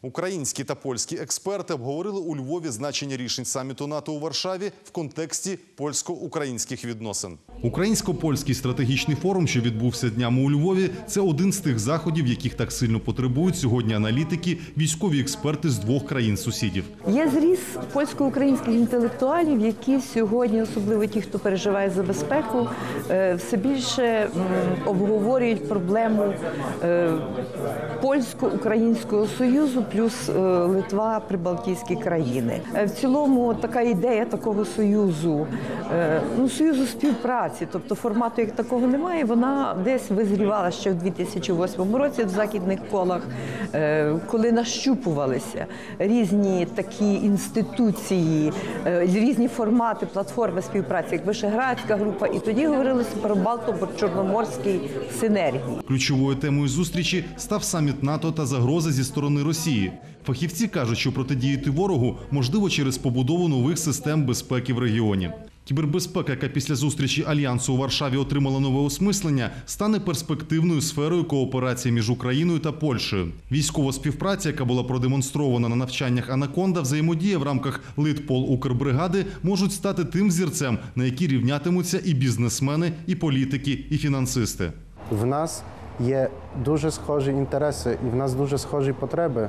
Українські та польські експерти обговорили у Львові значення рішень саміту НАТО у Варшаві в контексті польсько-українських відносин. Українсько-польський стратегічний форум, що відбувся днями у Львові, це один з тих заходів, яких так сильно потребують сьогодні аналітики, військові експерти з двох країн-сусідів. Є зріст польсько-українських інтелектуалів, які сьогодні, особливо ті, хто переживає за безпеку, все більше обговорюють проблему польсько-українського союзу плюс Литва, прибалтійські країни. В цілому така ідея такого союзу, союзу співпраці, тобто формату як такого немає, вона десь визрівала ще в 2008 році в західних колах, коли нащупувалися різні такі інституції, різні формати, платформи співпраці, як Вишеградська група, і тоді говорилося про Балто-Чорноморській синергії. Ключовою темою зустрічі став саміт НАТО та загрози зі сторони Росії. Фахівці кажуть, що протидіяти ворогу можливо через побудову нових систем безпеки в регіоні. Кібербезпека, яка після зустрічі Альянсу у Варшаві отримала нове осмислення, стане перспективною сферою кооперації між Україною та Польщею. Військова співпраця, яка була продемонстрована на навчаннях «Анаконда», взаємодія в рамках Литпол-Укрбригади можуть стати тим взірцем, на який рівнятимуться і бізнесмени, і політики, і фінансисти. В нас є дуже схожі інтереси і в нас дуже схожі потреби.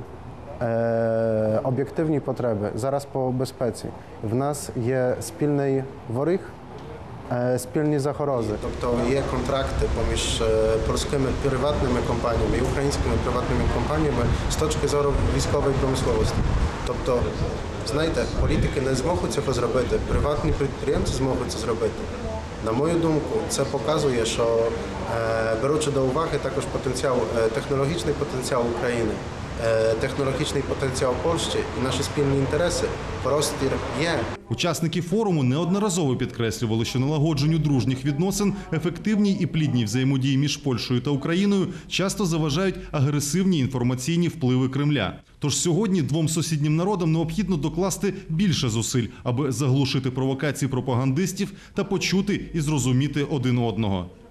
Об'єктивні потреби зараз по безпеці. В нас є спільний ворог, спільні загрози. Тобто є контракти поміж польськими приватними компаніями і українськими приватними компаніями з точки зору військової промисловості. Тобто, знаєте, політики не зможуть цього зробити, приватні підприємці зможуть це зробити. На мою думку, це показує, що беручи до уваги також потенціал, технологічний потенціал України, технологічний потенціал Польщі і наші спільні інтереси, простір є. Учасники форуму неодноразово підкреслювали, що налагодженню дружніх відносин, ефективній і плідній взаємодії між Польщею та Україною часто заважають агресивні інформаційні впливи Кремля. Тож сьогодні двом сусіднім народам необхідно докласти більше зусиль, аби заглушити провокації пропагандистів та почути і зрозуміти один одного.